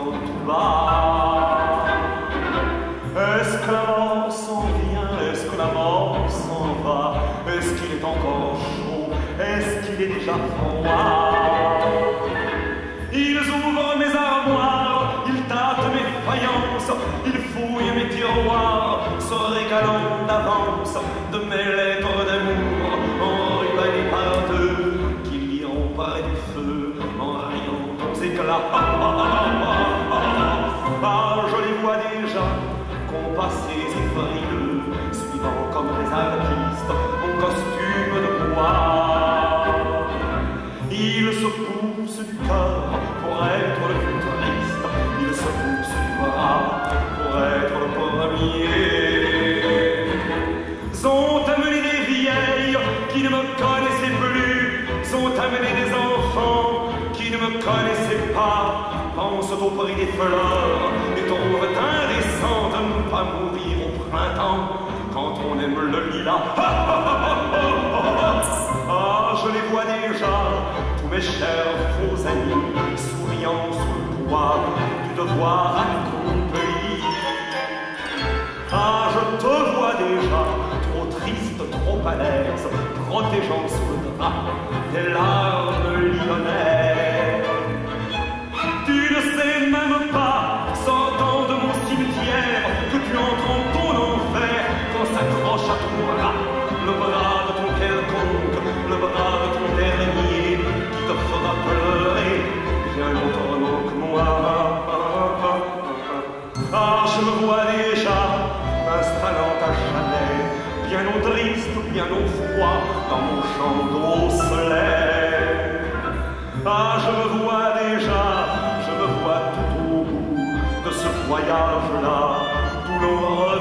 tout bas. Est-ce que la mort s'en vient? Est-ce que la mort s'en va? Est-ce qu'il est encore chaud? Est-ce qu'il est déjà froid? Ils ouvrent mes armoires, ils tâtent mes faïences, ils fouillent mes tiroirs, se régalant d'avance de mes lettres d'amour, enrubannés par deux, qui liront près du feu, en riant aux éclats. Ah, je les vois déjà, compassés et frileux, suivant comme des artistes, mon costume de bois. Ils se poussent du cœur pour être le plus triste, ils se poussent du bras pour être le premier. Sont amenés des vieilles qui ne me connaissaient plus, sont amenés des enfants qui ne me connaissaient pas, pensent au prix des fleurs et trouvent indécent de ne pas mourir au printemps quand on aime le lilas. Ah, je les vois déjà, tous mes chers faux amis, souriant sous le poids du devoir accompli. Ah, je te vois déjà, trop triste, trop à l'aise, protégeant sous le drap des larmes lyonnaises. Tu ne sais même pas, sortant de mon cimetière, que tu entres en ton enfer quand s'accroche à ton bras, le bras de ton quelconque, le bras de ton dernier, qui te fera pleurer bien autrement que moi. Ah, je me vois déjà m'installant à jamais, bien au triste, bien au froid, dans mon champ d'osselets. Ah, je me vois déjà, je me vois tout au bout de ce voyage-là, douloureux.